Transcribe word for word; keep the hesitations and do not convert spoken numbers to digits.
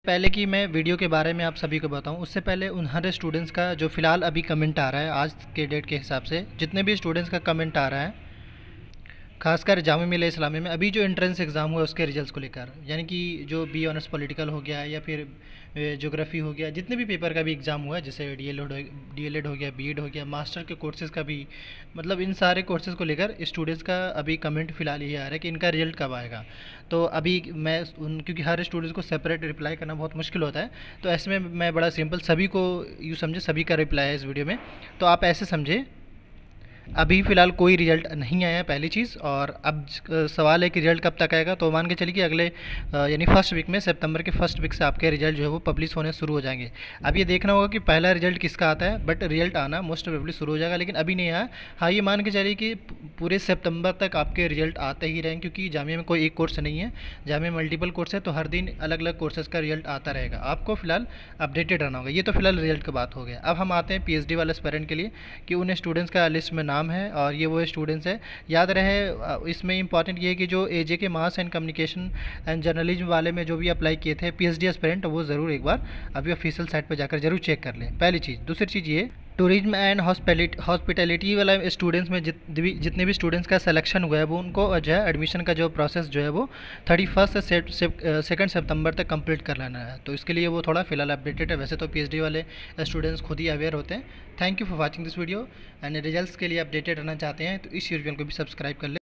पहले कि मैं वीडियो के बारे में आप सभी को बताऊं, उससे पहले उन हर स्टूडेंट्स का जो फ़िलहाल अभी कमेंट आ रहा है आज के डेट के हिसाब से, जितने भी स्टूडेंट्स का कमेंट आ रहा है खासकर जामिया मिल्लिया इस्लामिया में अभी जो एंट्रेंस एग्ज़ाम हुआ है उसके रिजल्ट्स को लेकर, यानी कि जो बी ऑनर्स पॉलिटिकल हो गया या फिर ज्योग्राफी हो गया, जितने भी पेपर का भी एग्ज़ाम हुआ है, जैसे डी एल एड हो डी एल एड हो गया, बी एड हो गया, मास्टर के कोर्सेज़ का भी, मतलब इन सारे कोर्सेज़ को लेकर स्टूडेंट्स का अभी कमेंट फ़िलहाल ये आ रहा है कि इनका रिजल्ट कब आएगा। तो अभी मैं उन क्योंकि हर स्टूडेंट्स को सेपरेट रिप्लाई करना बहुत मुश्किल होता है, तो ऐसे में मैं बड़ा सिंपल सभी को यूँ समझे, सभी का रिप्लाई है इस वीडियो में। तो आप ऐसे समझे, अभी फ़िलहाल कोई रिज़ल्ट नहीं आया पहली चीज़। और अब सवाल है कि रिज़ल्ट कब तक आएगा, तो मान के चलिए कि अगले यानी फर्स्ट वीक में, सितंबर के फर्स्ट वीक से आपके रिज़ल्ट जो है वो पब्लिश होने शुरू हो जाएंगे। अब ये देखना होगा कि पहला रिज़ल्ट किसका आता है, बट रिज़ल्ट आना मोस्ट प्रोबेबली शुरू हो जाएगा, लेकिन अभी नहीं आया। हाँ, ये मान के चलिए कि पूरे सितंबर तक आपके रिज़ल्ट आते ही रहेंगे, क्योंकि जामिया में कोई एक कोर्स नहीं है, जामिया में मल्टीपल कोर्स है, तो हर दिन अलग अलग कोर्सेज़ का रिज़ल्ट आता रहेगा। आपको फ़िलहाल अपडेटेड रहना होगा। ये तो फिलहाल रिज़ल्ट की बात हो गया। अब हम आते हैं पी एच डी वाले एस्पिरेंट के लिए, कि उन स्टूडेंट्स का लिस्ट में नाम है और ये वो स्टूडेंट्स है। याद रहे, इसमें इंपॉर्टेंट ये है कि जो AJ K mass and communication and journalism वाले में जो भी अप्लाई किए थे पीएचडी एस्पिरेंट, वो ज़रूर एक बार अभी ऑफिशियल साइट पर जाकर जरूर चेक कर लें, पहली चीज़। दूसरी चीज़ ये, टूरिज्म एंड हॉस्पिटैलिटी वाला स्टूडेंट्स में जित भी जितने भी स्टूडेंट्स का सिलेक्शन हुआ है, वो उनको जो है एडमिशन का जो प्रोसेस जो है वो थर्टी फर्स्ट से सेकेंड सितंबर तक कंप्लीट कर लेना है। तो इसके लिए वो थोड़ा फिलहाल अपडेटेड है। वैसे तो पीएचडी वाले स्टूडेंट्स खुद ही अवेयर होते हैं। Thank you for watching this video, and results के लिए अपडेटेड रहना चाहते हैं तो इस चैनल को भी सब्सक्राइब कर ले।